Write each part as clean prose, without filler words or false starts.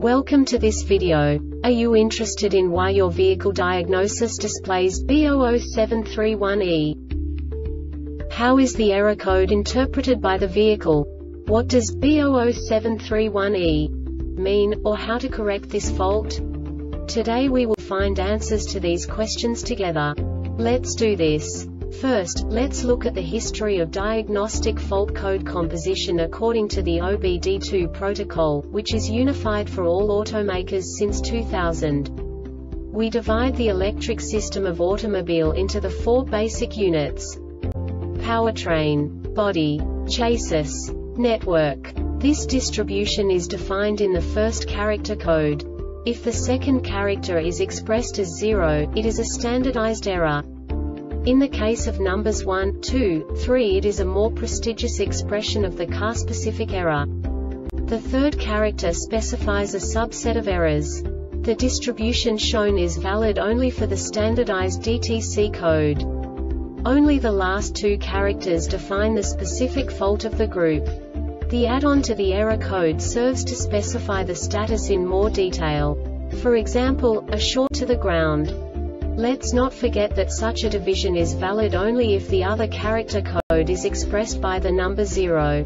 Welcome to this video. Are you interested in why your vehicle diagnosis displays B00731E? How is the error code interpreted by the vehicle? What does B00731E mean, or how to correct this fault? Today we will find answers to these questions together. Let's do this. First, let's look at the history of diagnostic fault code composition according to the OBD2 protocol, which is unified for all automakers since 2000. We divide the electric system of automobile into the four basic units: powertrain, body, chassis, network. This distribution is defined in the first character code. If the second character is expressed as 0, it is a standardized error. In the case of numbers 1, 2, 3, it is a more prestigious expression of the car-specific error. The third character specifies a subset of errors. The distribution shown is valid only for the standardized DTC code. Only the last two characters define the specific fault of the group. The add-on to the error code serves to specify the status in more detail. For example, a short to the ground. Let's not forget that such a division is valid only if the other character code is expressed by the number 0.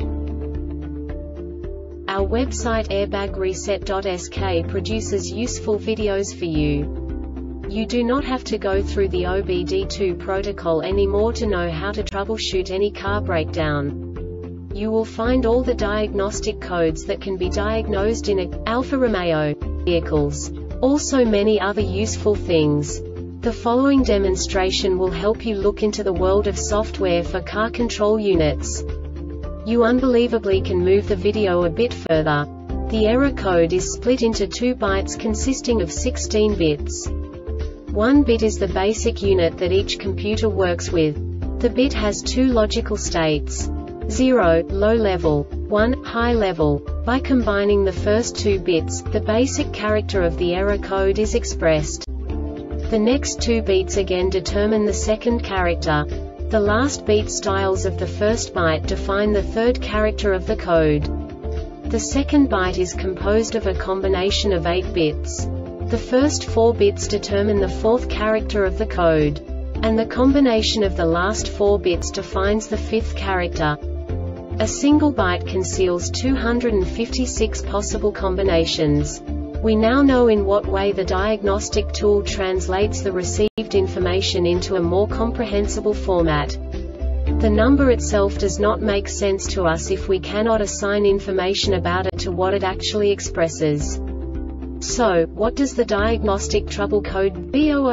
Our website airbagreset.sk produces useful videos for you. You do not have to go through the OBD2 protocol anymore to know how to troubleshoot any car breakdown. You will find all the diagnostic codes that can be diagnosed in Alfa Romeo vehicles. Also many other useful things. The following demonstration will help you look into the world of software for car control units. You unbelievably can move the video a bit further. The error code is split into 2 bytes consisting of 16 bits. 1 bit is the basic unit that each computer works with. The bit has 2 logical states: 0, low level, 1, high level. By combining the first 2 bits, the basic character of the error code is expressed. The next 2 beats again determine the second character. The last beat styles of the first byte define the third character of the code. The second byte is composed of a combination of 8 bits. The first 4 bits determine the fourth character of the code. And the combination of the last 4 bits defines the fifth character. A single byte conceals 256 possible combinations. We now know in what way the diagnostic tool translates the received information into a more comprehensible format. The number itself does not make sense to us if we cannot assign information about it to what it actually expresses. So, what does the diagnostic trouble code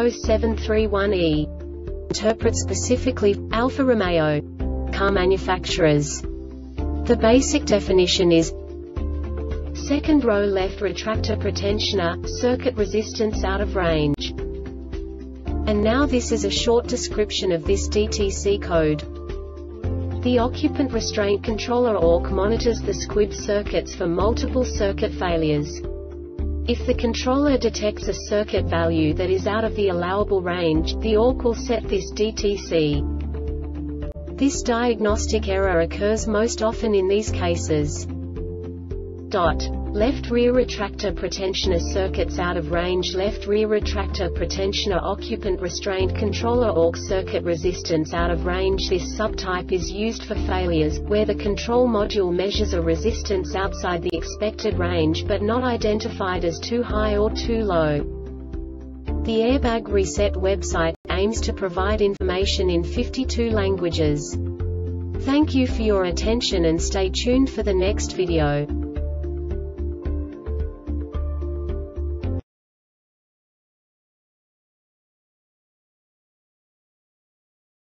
B00731E interpret specifically for Alfa Romeo car manufacturers? The basic definition is: second row left retractor pretensioner, circuit resistance out of range. And now this is a short description of this DTC code. The occupant restraint controller ORC monitors the squib circuits for multiple circuit failures. If the controller detects a circuit value that is out of the allowable range, the ORC will set this DTC. This diagnostic error occurs most often in these cases: left rear retractor pretensioner circuits out of range, left rear retractor pretensioner occupant restraint controller ORC circuit resistance out of range. This subtype is used for failures where the control module measures a resistance outside the expected range but not identified as too high or too low. The Airbag Reset website aims to provide information in 52 languages. Thank you for your attention and stay tuned for the next video.